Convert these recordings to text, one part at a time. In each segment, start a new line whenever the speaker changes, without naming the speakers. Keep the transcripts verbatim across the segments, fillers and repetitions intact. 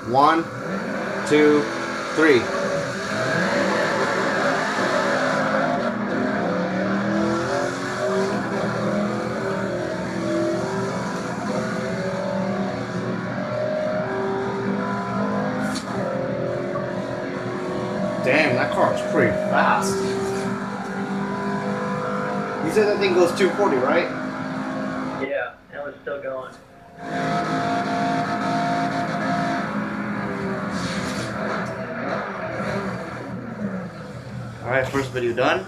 One, two, three. Damn, that car is pretty fast. You said that thing goes two forty, right?
Yeah, and we're still going.
Alright, first video done.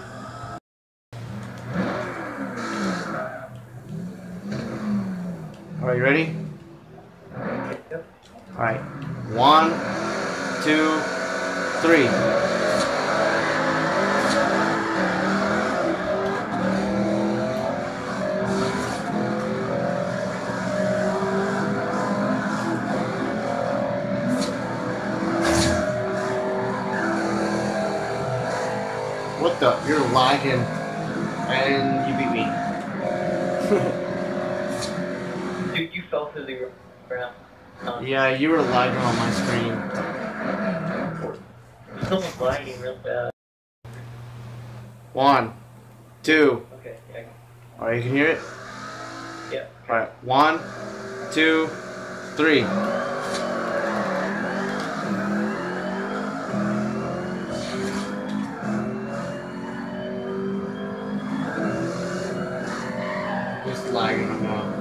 Alright, you ready?
Yep.
Alright. One, two, three. What the? You're lagging. And you beat me.
Dude, you fell through the ground. Um,
Yeah, you were lagging on my screen.
Someone's lagging real bad.
One, two.
Okay, yeah.
Alright, you can hear it?
Yeah.
Alright, one, two, three. Just lagging, I'm not.